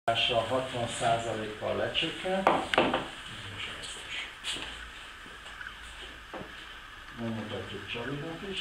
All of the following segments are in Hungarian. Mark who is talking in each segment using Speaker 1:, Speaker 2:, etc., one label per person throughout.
Speaker 1: 60%-kal lecsökken. Megmutatjuk Csalinak is.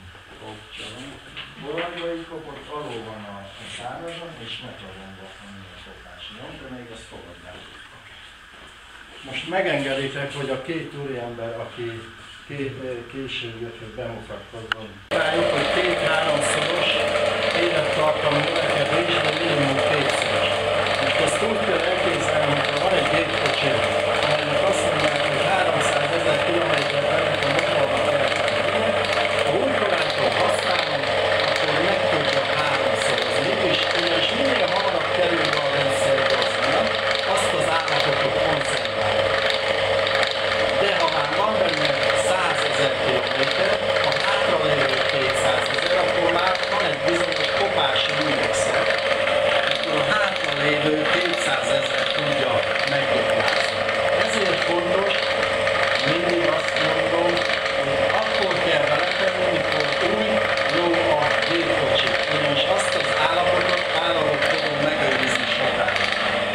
Speaker 1: Bolondjai kopott, alul van a szárazon, és megravonva a szokás nyom, de még ezt fogadják. Most megengeditek, hogy a két úriember, aki később jött, hogy bemutatkozzon. Rájuk, hogy 2-3-szoros élettartamú növekedés, de minimum 2-szoros. Most ezt úgy kell elképzelni, hogy van egy gépkocsi, amelynek azt mondják, hogy 300 000 kilométert ennek a motornak kell tennie. Ha újkorától használom, akkor meg tudja 3-szorozni, és minél hamarabb kerül be a rendszergazdának, azt az állapotot konzerválja. De ha már van benne 100 000 kilométer, a hátralévő 200 000, akkor már van egy bizonyos kopási indexer, akkor a hátralévő 200 000 tudja megduplázni. Ezért fontos, mindig azt mondom, hogy akkor kell beletenni, amikor új, jó a gépkocsi, ugyanis azt az állapotot tudom megőrizni sokáig.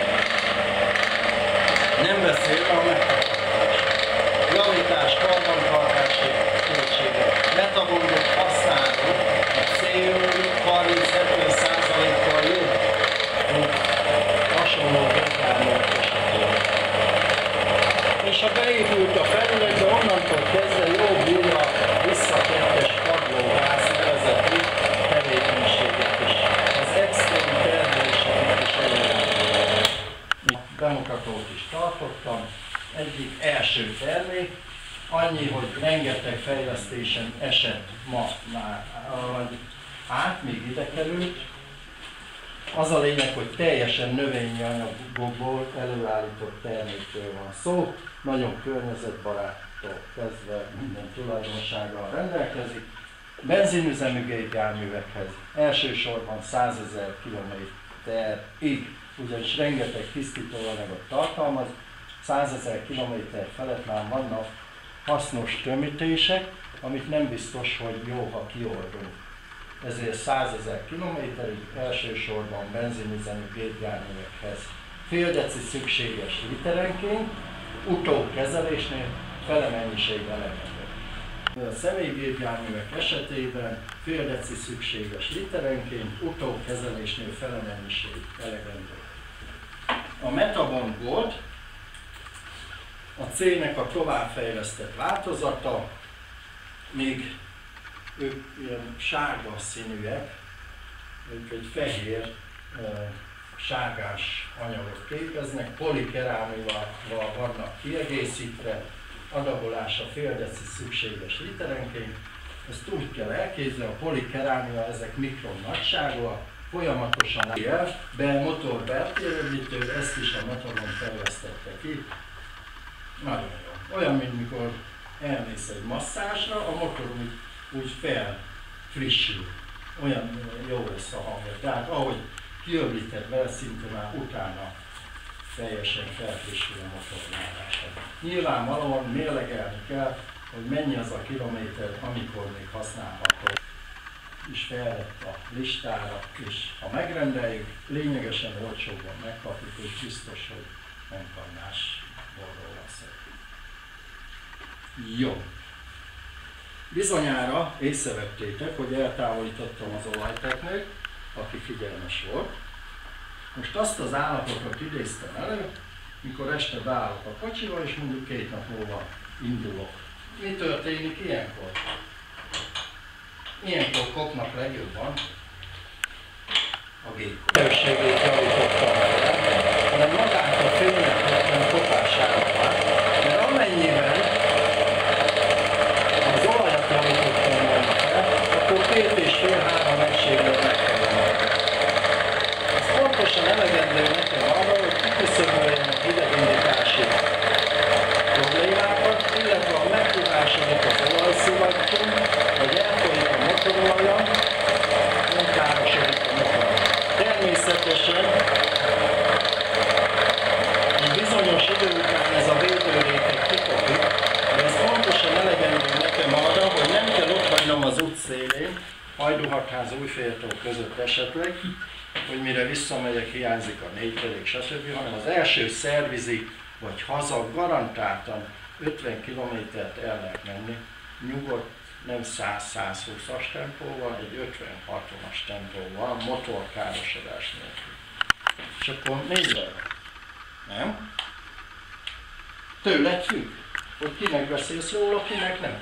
Speaker 1: Nem beszélve a megtakarítás. Javítás, karbantartási költségek. Metabondot használó a CO2 30-70%-kal jobb, mint hasonló gépjárművek esetében. És ha beépült a felületbe, onnantól kezdve jó bírja visszakettes padlóház nevezetű tevékenységet is. Az extrém termeléseket is előre. Bemutatót is tartottam. Egyik első termék, annyi, hogy rengeteg fejlesztésen esett ma már át, még ide került. Az a lényeg, hogy teljesen növényi anyagokból előállított termékről van szó, nagyon környezetbaráttól kezdve minden tulajdonsággal rendelkezik. Benzinüzemű gépjárművekhez elsősorban 100 000 km-ig, ugyanis rengeteg tisztítóanyagot tartalmaz, 100 000 km felett már vannak hasznos tömítések, amit nem biztos, hogy jó, ha kioldunk. Ezért 100 000 km-ig elsősorban benzinüzemű gépjárművekhez fél deci szükséges literenként, utókezelésnél fele mennyiség elegendő. A személygépjárművek esetében fél deci szükséges literenként, utókezelésnél fele mennyiség elegendő. A Metabond Gold a C-nek a továbbfejlesztett változata, még ők ilyen sárga színűek, ők egy fehér, sárgás anyagot képeznek, polikerámival vannak kiegészítve, adagolása fél deci szükséges literenként. Ezt úgy kell elképzelni, a polikerámia, ezek mikron nagyságúak, folyamatosan be motor beltéröblítő, ezt is a Metabond fejlesztette ki. Nagyon jó. Olyan, mint mikor elmész egy masszázsra, a motor úgy felfrissül. Olyan jó lesz a hangja. Tehát ahogy kiöblíted vele, szinte már utána teljesen felfrissül a motornálása. Nyilvánvalóan mérlegelni kell, hogy mennyi az a kilométer, amikor még használható. És felvett a listára, és ha megrendeljük, lényegesen olcsóbban megkapjuk, és biztos, hogy nem kannás borról van szó. Jó. Bizonyára észrevettétek, hogy eltávolítottam az olajteknőt, aki figyelmes volt. Most azt az állapotot idéztem elő, mikor este beállok a kocsival, és mondjuk 2 nap múlva indulok. Mi történik ilyenkor? Ilyenkor kopnak legjobban a gépkocsit. Erősségét javítottam el, hanem magát a fénynek kopására már, mert amennyiben az olajat javítottam volna fel, akkor 2,5-3 egységről meg kell volna. Ez pontosan elegendő nekem arra, hogy kiküszöböljenek idegindítási problémákat, illetve ha megtudásodik az olajszivattyú, vagy elfolyik a motorolajam, nem károsodik a motor. Természetesen egy bizonyos idő után ez a védőréteg kikopik, de ez pontosan elegendő nekem arra, hogy nem kell ott hagynom az útszélén, Hajdúhatház, Újféltó között esetleg, hogy mire visszamegyek, hiányzik a 4 kerék, stb., hanem az első szervizi, vagy haza garantáltan 50 kilométert el lehet menni, nyugodt, nem 100-120-as tempóval, egy 50-60-as tempóval, motorkárosodás nélkül. És akkor nézd el, nem? Tőled függ, hogy kinek beszélsz róla, kinek nem.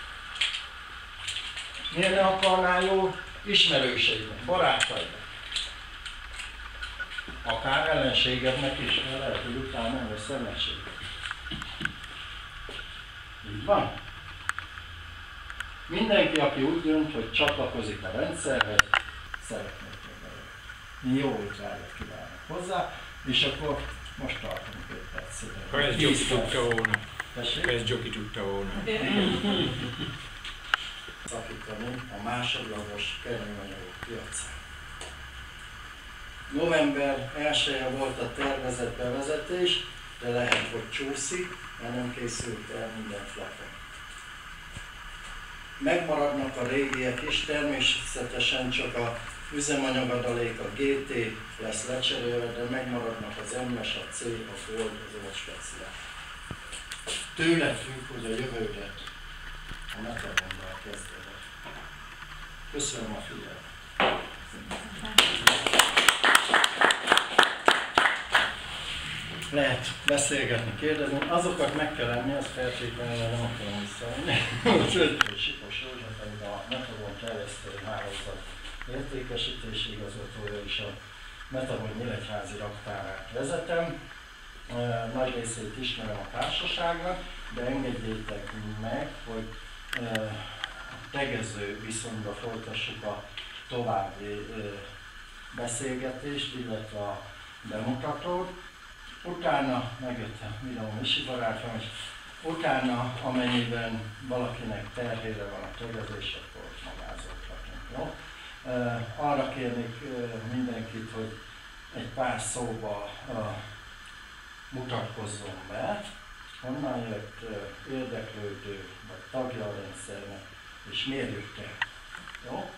Speaker 1: Miért ne akarnál jó ismerőseidnek, barátaidnak? Akár ellenségednek is, mert lehet, hogy utána nem lesz ellenséged. Így van? Mindenki, aki úgy dönt, hogy csatlakozik a rendszerhez, szeretnék megjelölni. Jó étvágyat kívánok hozzá, és akkor most tartunk 5 percet.
Speaker 2: Ha ez Gyoki tudta volna. Ha ez Gyoki tudta volna.
Speaker 1: Szakítani a másodlagos kerülanyagok piacán. November 1-e volt a tervezett bevezetés, de lehet, hogy csúszik, mert nem készült el minden flakon. Megmaradnak a régiek is, természetesen csak a üzemanyagadalék, a GT lesz lecserélve, de megmaradnak az MS, a C, a Gold, az Old Special. Tőled függ, hogy a jövődet a Metavonnal kezded. Köszönöm a figyelmet! Lehet beszélgetni, kérdezni, azokat meg kell lenni, az feltétlenül nem akarom visszaadni. Úgyhogy Sipos József, amit a Metavon terjesztő hálózat értékesítési igazgatója és a Metavon Nyíregyházi raktárát vezetem. Nagy részét ismerem a társaságnak, de engedjétek meg, hogy tegező viszonyba folytassuk a további beszélgetést, illetve a bemutatót. Utána megjött a Miló Misi barátom, és utána, amennyiben valakinek terhére van a tegezés, akkor magázolhatunk. Jó? Arra kérnék mindenkit, hogy egy pár szóba mutatkozzon be, honnan jött érdeklődő, vagy tagja a rendszernek, és miért jött el. Jó?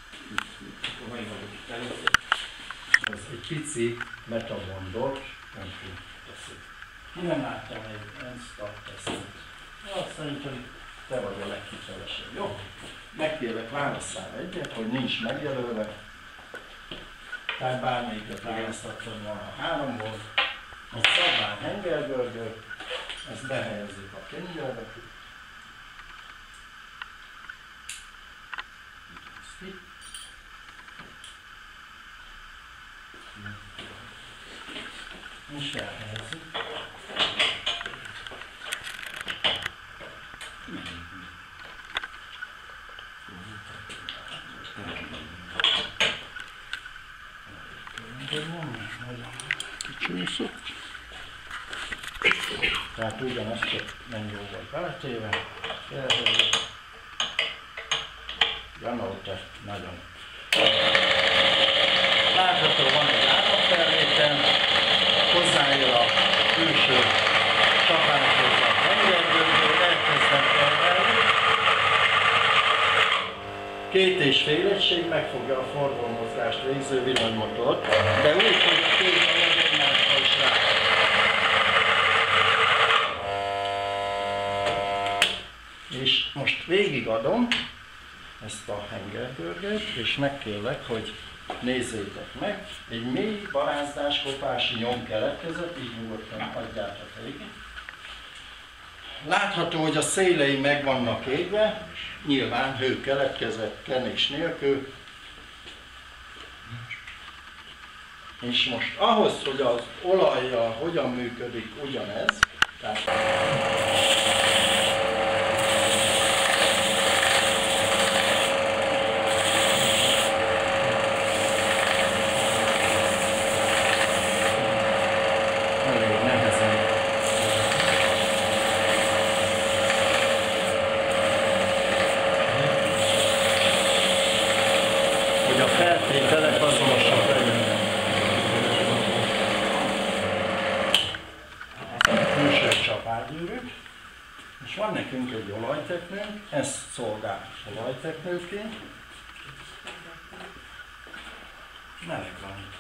Speaker 1: Ez egy pici metabondot, nem teszik. Ki nem láttam még ezt a tesztet? Azt szerintem te vagy a leghitelesebb. Jó? Megkérlek, válasszál egyet, hogy nincs megjelölve. Tehát bármelyiket választottam volna a 3-ból. Egy szabvány hengergördő, ezt behelyezzük a könyvbe. És elhelyezzük. Tehát ugyanezt csak nem jó volt beletéve. Janóta nagyon. Látható, van egy áramfelvétel, hozzáér a külső csapányhoz a hengergördő, elkezdem termelni. 2,5 egység megfogja a forgómozgást végző villanymotort, de úgy, hogy a két anyag egymásra is rá. És most végigadom ezt a hengergördőt, és megkérlek, hogy nézzétek meg, egy mély barázdás kopási nyom keletkezett, így nyugodtan adjátok végig. Látható, hogy a szélei meg vannak égve, nyilván hő keletkezett kenés nélkül. És most ahhoz, hogy az olajjal hogyan működik ugyanez, tehát és van nekünk egy olajteknőnk, ezt szolgál olajteknőként. Meleg van itt.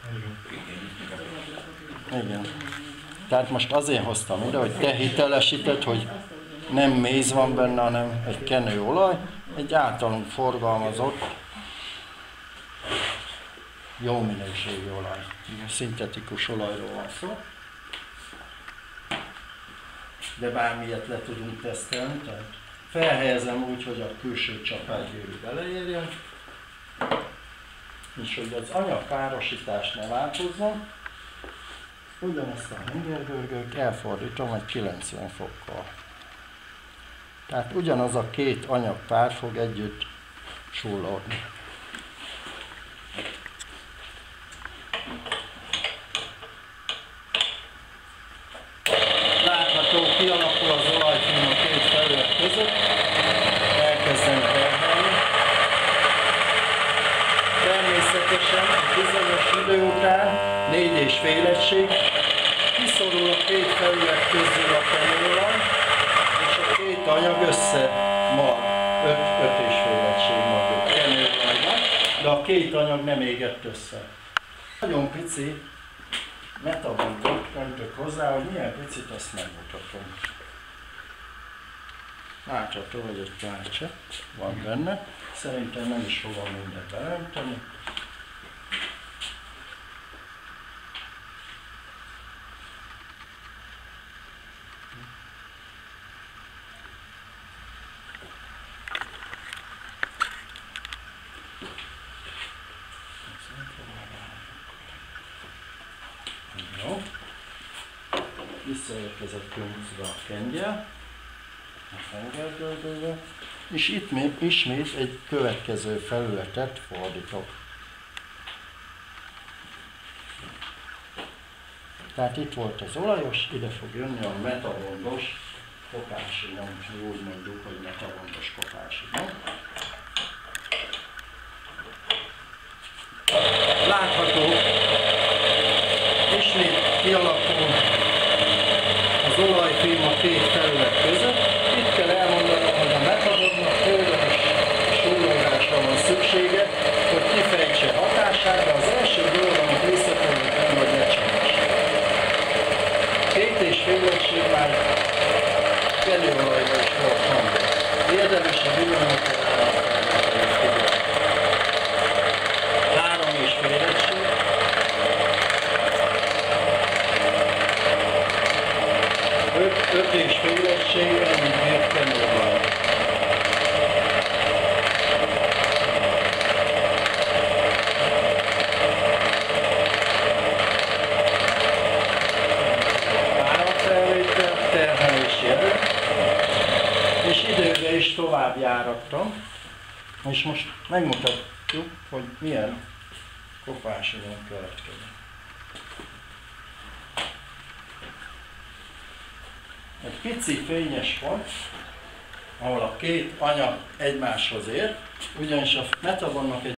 Speaker 2: Igen.
Speaker 1: Igen. Tehát most azért hoztam ide, hogy te hitelesíted, hogy nem méz van benne, hanem egy kenőolaj, egy általunk forgalmazott, jó minőségű olaj. Szintetikus olajról van szó. De bármilyet le tudunk tesztelni, tehát felhelyezem úgy, hogy a külső csapágyűrű beleérjen, és hogy az anyagpárosítás ne változzon, ugyanezt a hengergörgőt elfordítom egy 90 fokkal. Tehát ugyanaz a két anyagpár fog együtt sullódni. Látható, kialakul az olajfilm a két felület között, elkezdem terhelni. Természetesen bizonyos idő után 4,5 egység kiszorul a két felület közül a kenőolaj, és a két anyag összemar, 5,5 egység marad kenőolajban, de a két anyag nem égett össze. Nagyon pici metabontot öntök hozzá, hogy milyen picit, azt megmutatom. Látható, hogy egy pár csepp van benne. Szerintem nem is fogom mindent beönteni. Jó. Visszaérkezett könyvbe a kengyel, a hengergördőbe, és itt még ismét egy következő felületet fordítok. Tehát itt volt az olajos, ide fog jönni a metabondos kopársinyom, úgy mondjuk, hogy metabondos kopársinyom. Látható, ismét kialakul az olajfilm a két felület között. Itt kell elmondanom, hogy a metadonnak folyamatos súlyolásra van szüksége, hogy kifejtse hatását, de az első dolog, amit visszatolni kell, hogy ne csinálják. 2,5 egység már kenőolajra is volt hangja. Érdemes a villanyokat 3,5 egység. 5,5 egység, ennyit bírt kenőolaj. Áramfelvétel, terhelési erő, és időbe is tovább járattam, és most megmutatjuk, hogy milyen kopársinyom következik. Egy pici fényes pont, ahol a két anyag egymáshoz ér, ugyanis a metabonnak egy